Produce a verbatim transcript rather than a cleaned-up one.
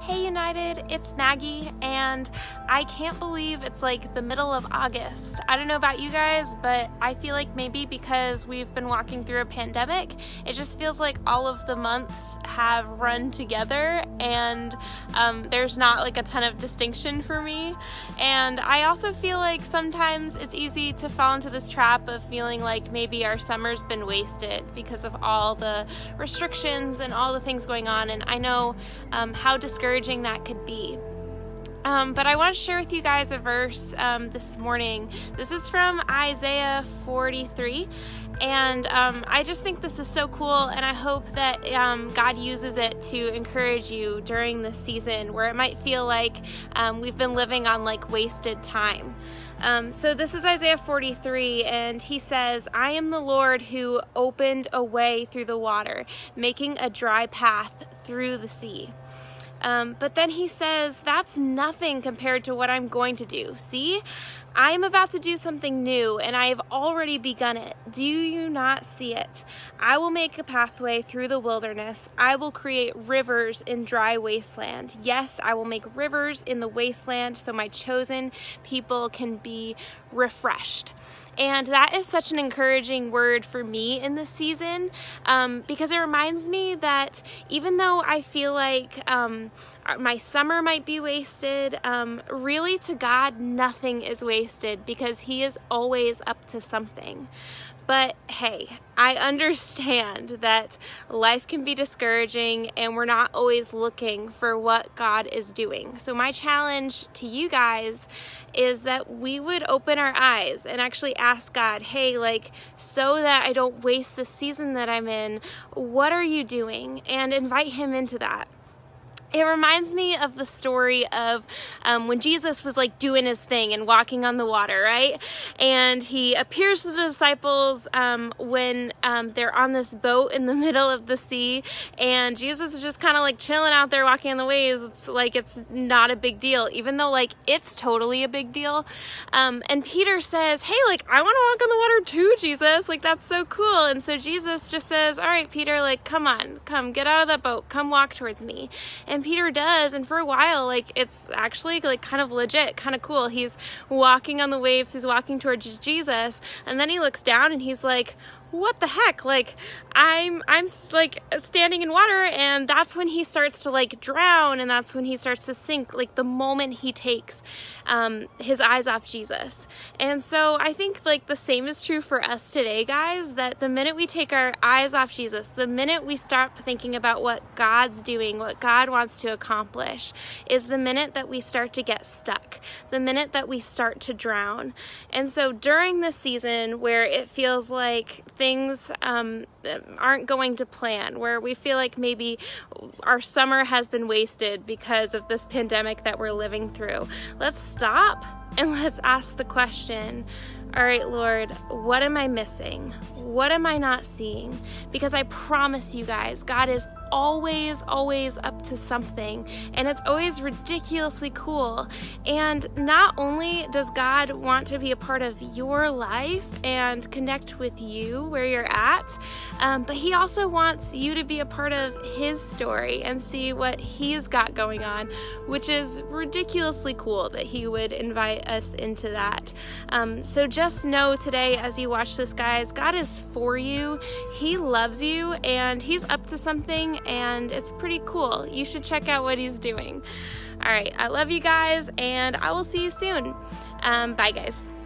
Hey United, it's Maggie, and I can't believe it's like the middle of August. I don't know about you guys, but I feel like maybe because we've been walking through a pandemic, it just feels like all of the months have run together and um, there's not like a ton of distinction for me. And I also feel like sometimes it's easy to fall into this trap of feeling like maybe our summer's been wasted because of all the restrictions and all the things going on, and I know um, how discouraging that could be. Um, but I want to share with you guys a verse um, this morning. This is from Isaiah forty-three, and um, I just think this is so cool, and I hope that um, God uses it to encourage you during this season where it might feel like um, we've been living on like wasted time. Um, so this is Isaiah forty-three, and he says, "I am the Lord who opened a way through the water, making a dry path through the sea." Um, but then he says, that's nothing compared to what I'm going to do. See, I am about to do something new, and I have already begun it. Do you not see it? I will make a pathway through the wilderness. I will create rivers in dry wasteland. Yes, I will make rivers in the wasteland so my chosen people can be refreshed. And that is such an encouraging word for me in this season, um, because it reminds me that even though I feel like um, my summer might be wasted, um, really to God, nothing is wasted because He is always up to something. But hey, I understand that life can be discouraging and we're not always looking for what God is doing. So my challenge to you guys is that we would open our eyes and actually ask God, hey, like, so that I don't waste the season that I'm in, what are you doing? And invite Him into that. It reminds me of the story of um, when Jesus was like doing his thing and walking on the water, right? And he appears to the disciples um, when um, they're on this boat in the middle of the sea, and Jesus is just kind of like chilling out there walking on the waves. It's like it's not a big deal, even though like it's totally a big deal. Um, and Peter says, hey, like I want to walk on the water too, Jesus. Like that's so cool. And so Jesus just says, all right, Peter, like come on, come get out of that boat, come walk towards me. And And Peter does, and for a while, like, it's actually, like, kind of legit, kind of cool. He's walking on the waves, he's walking towards Jesus, and then he looks down and he's like, what the heck? Like, I'm, I'm like standing in water, and that's when he starts to like drown, and that's when he starts to sink, like the moment he takes um, his eyes off Jesus. And so I think like the same is true for us today, guys, that the minute we take our eyes off Jesus, the minute we stop thinking about what God's doing, what God wants to accomplish, is the minute that we start to get stuck, the minute that we start to drown. And so during this season where it feels like things um, aren't going to plan, where we feel like maybe our summer has been wasted because of this pandemic that we're living through, let's stop and let's ask the question, all right, Lord, what am I missing? What am I not seeing? Because I promise you guys, God is always, always up to something, and it's always ridiculously cool. And not only does God want to be a part of your life and connect with you where you're at, um, but He also wants you to be a part of His story and see what He's got going on, which is ridiculously cool that He would invite us into that. Um, so just know today as you watch this, guys, God is for you. He loves you, and He's up to something, and it's pretty cool. You should check out what He's doing. All right, I love you guys, and I will see you soon. Um, bye, guys.